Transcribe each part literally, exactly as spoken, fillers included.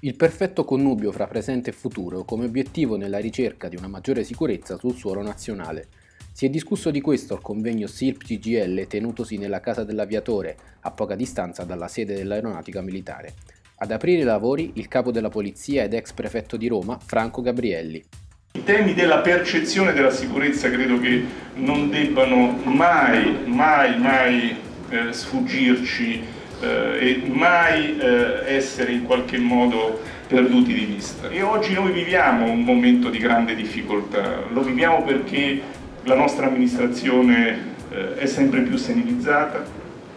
Il perfetto connubio fra presente e futuro come obiettivo nella ricerca di una maggiore sicurezza sul suolo nazionale. Si è discusso di questo al convegno S I R P C G I L tenutosi nella Casa dell'Aviatore, a poca distanza dalla sede dell'Aeronautica Militare. Ad aprire i lavori il capo della Polizia ed ex prefetto di Roma, Franco Gabrielli. I temi della percezione della sicurezza credo che non debbano mai, mai, mai eh, sfuggirci eh, e mai eh, essere in qualche modo perduti di vista. E oggi noi viviamo un momento di grande difficoltà, lo viviamo perché la nostra amministrazione eh, è sempre più senilizzata,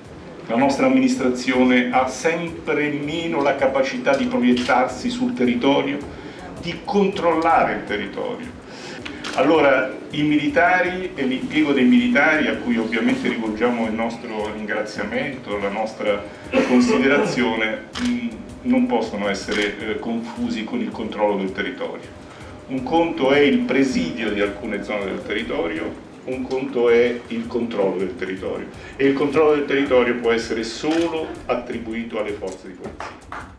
la nostra amministrazione ha sempre meno la capacità di proiettarsi sul territorio, di controllare il territorio. Allora i militari e l'impiego dei militari, a cui ovviamente rivolgiamo il nostro ringraziamento, la nostra considerazione, mh, non possono essere eh, confusi con il controllo del territorio. Un conto è il presidio di alcune zone del territorio, un conto è il controllo del territorio e il controllo del territorio può essere solo attribuito alle forze di polizia.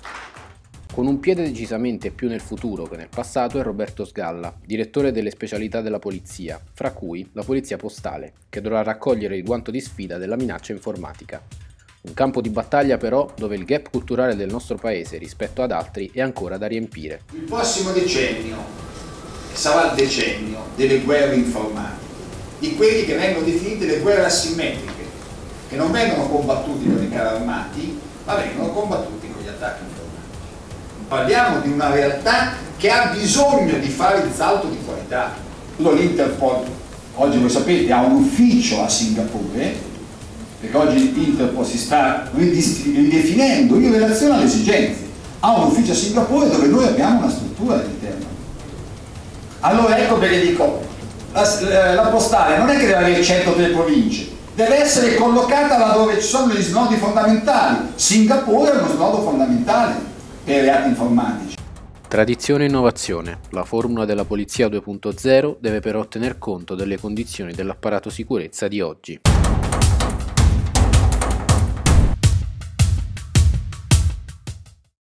Con un piede decisamente più nel futuro che nel passato è Roberto Sgalla, direttore delle specialità della polizia, fra cui la polizia postale, che dovrà raccogliere il guanto di sfida della minaccia informatica. Un campo di battaglia però dove il gap culturale del nostro paese rispetto ad altri è ancora da riempire. Il prossimo decennio sarà il decennio delle guerre informatiche, di quelli che vengono definite le guerre asimmetriche, che non vengono combattuti con i carri armati, ma vengono combattuti con gli attacchi informatici. Parliamo di una realtà che ha bisogno di fare il salto di qualità. L'Interpol, oggi voi sapete, ha un ufficio a Singapore, perché oggi l'Interpol si sta ridefinendo in relazione alle esigenze. Ha un ufficio a Singapore dove noi abbiamo una struttura all'interno. Allora ecco perché dico, la, la postale non è che deve avere centotré province, deve essere collocata laddove ci sono gli snodi fondamentali. Singapore è uno snodo fondamentale per i reati informatici. Tradizione e innovazione. La formula della Polizia due punto zero deve però tener conto delle condizioni dell'apparato sicurezza di oggi.